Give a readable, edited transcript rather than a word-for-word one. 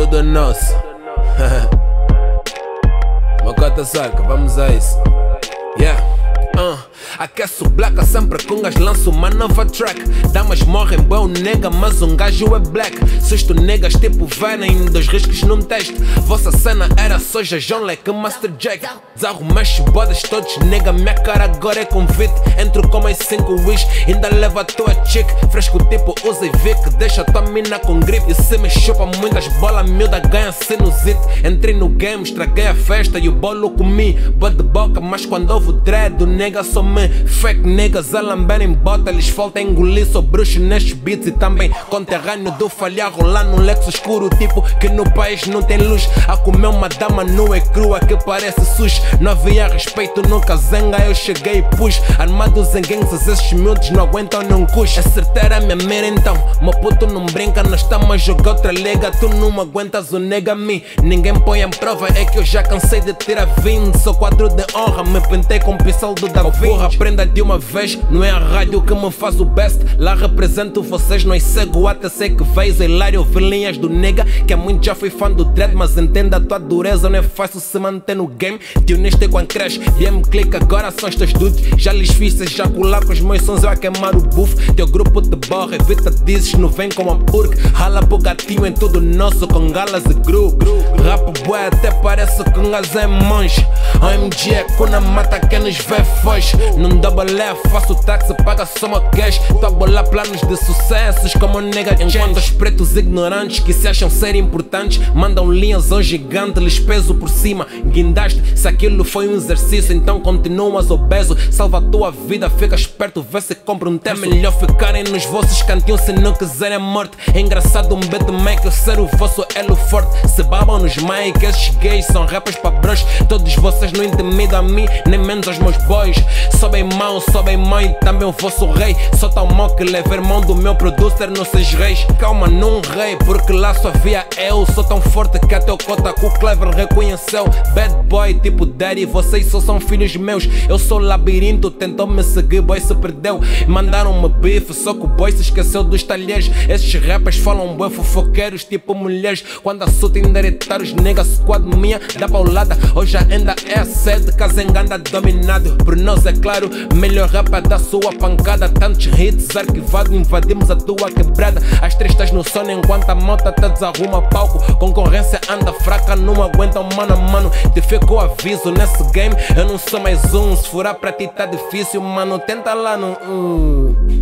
tudo nosso. Mocota Sarca, vamos a isso. Yeah. Aqueço placa sempre com gás, lanço uma nova track. Damas morrem, boa nega, mas um gajo é black. Susto negas tipo Venom, dos riscos num teste. Vossa cena era soja, John Leque, Master Jack. Zarro mexe bodas todos, nega, minha cara agora é convite. Entro com mais 5 wish, ainda leva a tua chick. Fresco tipo usa e Vic, deixa tua mina com gripe. E se me chupa muitas bolas, miúda ganha sinusite. Entrei no game, estraguei a festa e o bolo comi. Boa de boca, mas quando houve dread, nega só me fake niggas a lamberem bota. Lhes falta engolir, sou bruxo nestes beats. E também conterrâneo do falhar, rolar num Lexo escuro, tipo que no país não tem luz. A comer uma dama nua e crua que parece sus. Não havia respeito, nunca zenga, eu cheguei e pus. Armados em gangues, esses miúdos não aguentam num cush. É certeira a minha mira então, meu puto não brinca, nós estamos a jogar outra liga. Tu não aguentas o nega me, ninguém põe em prova, é que eu já cansei de tirar 20. Sou quadro de honra, me pintei com o pincel do Davi. Porra, aprenda de uma vez, não é a rádio que me faz o best. Lá represento vocês, não é cego, até sei que veio o hilário. Vi linhas do nega, que é muito já fui fã do dread. Mas entenda a tua dureza, não é fácil se manter no game. De honesto com a crash, DM clica, agora são estes dudes. Já lhes fiz ejacular com os meus sons, eu a queimar o buff. Teu grupo de borra, evita dizes, não vem com hambúrguer. Rala pro gatinho em tudo nosso, com galas e gru. Rap boy, até parece que um gajo é monge. OMG é quando mata quem nos vê foge. Não dá balé, faço táxi, paga só uma cash. Tô a bolar planos de sucessos como nega. Enquanto os pretos ignorantes que se acham ser importantes mandam linhas ao gigante, lhes peso por cima. Guindaste, se aquilo foi um exercício, então continuas obeso. Salva a tua vida, fica esperto, vê se compra um terço. É melhor ficarem nos vossos cantinhos se não quiserem morte. É engraçado um beatmaker ser o vosso elo forte. Se babam nos mic, esses gays são rappers pra bros. Todos vocês não intimidam a mim, nem menos aos meus boys. Sou bem mau e também o vosso rei. Sou tão mau que leva irmão do meu producer nos 6 reis. Calma, não rei, porque lá só havia eu. Sou tão forte que até o Kotaku Clever reconheceu. Bad boy tipo daddy, vocês só são filhos meus. Eu sou labirinto, tentou me seguir, boy se perdeu. Mandaram-me bife, só que o boy se esqueceu dos talheres. Esses rappers falam bué fofoqueiros tipo mulheres. Quando assunto endireitar os niggas, squad minha dá paulada. Hoje ainda é a sede, Kazenganda dominado. Por nós é claro, melhor rapa da sua pancada. Tantos hits arquivados, invadimos a tua quebrada. As tristas no sono enquanto a moto te desarruma palco. Concorrência anda fraca, não aguentam mano a mano. Te fico aviso, nesse game eu não sou mais um. Se furar pra ti tá difícil, mano, tenta lá no